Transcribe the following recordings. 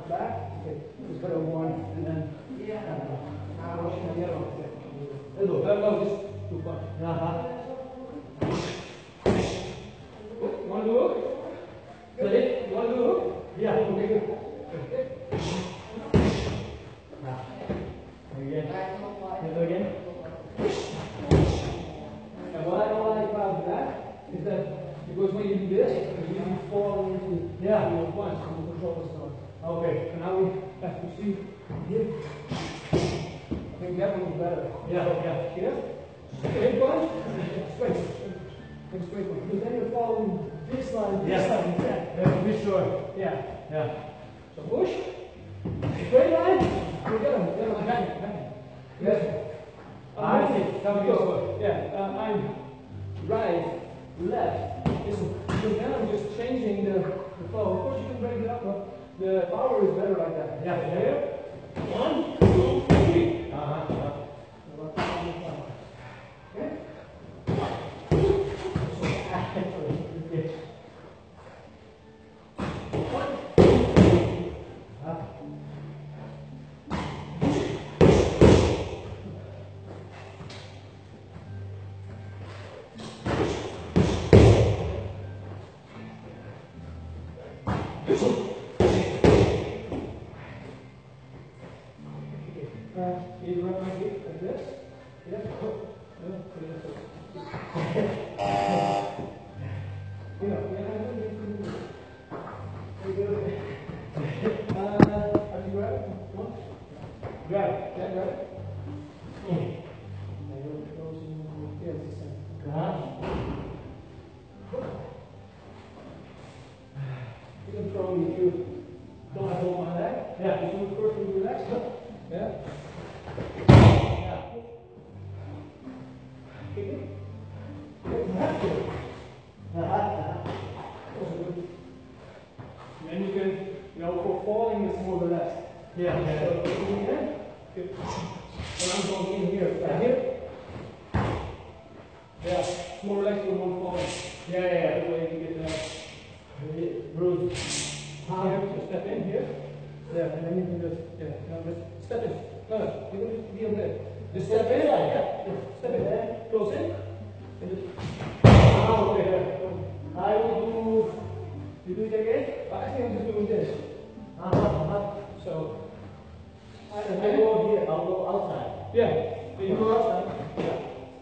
back. Okay, just go to one, and then now motion the other one. Okay. No, just too far. You want to do a hook? Ready? You want to do a hook? Yeah. Okay, good. Again. And what I don't like about that is that because when you do this, you fall into your punch and the control is gone. Okay. And now we have to see here. I think that one is better. Yeah. Here. Straight punch. Straight. Take a straight punch. Because then you're following this line. This line. Yeah. To be sure. Yeah. So push. Straight line. You get him. Get him. Bang. Yes. I see. Go. Yeah. I'm right, left. Listen. So now I'm just changing the flow. Of course, you can break it up, but the power is better like that. Yeah. Here. 1, 2, 3. Okay. You rub my feet like this. Yeah. Very good. How do you grab it? One. Grab it. Yeah, grab it. And it goes in. Yeah, it's the same. You can throw me if you don't have hold my leg. Yeah. Just do it first and relax. Yeah. Kick it. You have to. Also good. And then you can, for falling, it's more relaxed. Yeah. So, in here. Good. When I'm going in here, right here. Yeah, it's more relaxed when one falling. Yeah. That way you get that bruise. Here, just step in here. Yeah, and then you can just, step in. No, you don't need to be on there. Just step in. Yeah. Step in. Close in. And just. Okay. I will do. You do it again? I think I'm just doing this. So. I go here. I'll go outside. Yeah. You go outside. Yeah.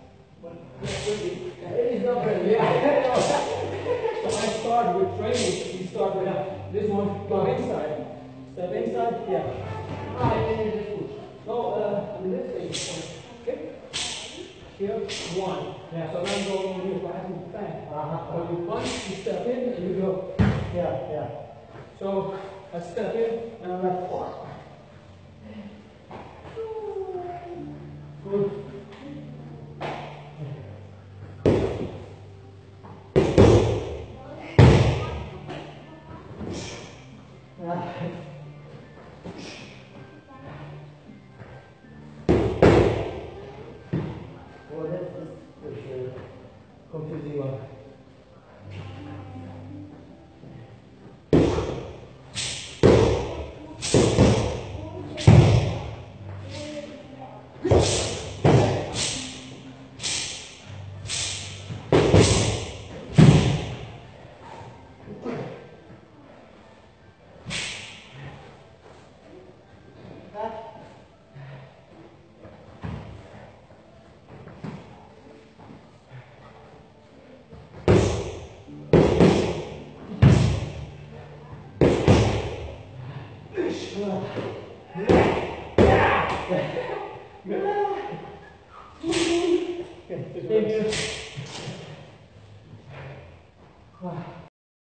It is not very. Yeah. So I start with training. You start with this one. Go inside. Step inside. Yeah. And then you just push. No, this thing. Okay. Here, one. Yeah. So now I'm going here. So I have to bang. So you punch, you step in, and you go. Yeah. So I step in, and I'm like, oh. Good. Well, that's a confusing one. Thank you.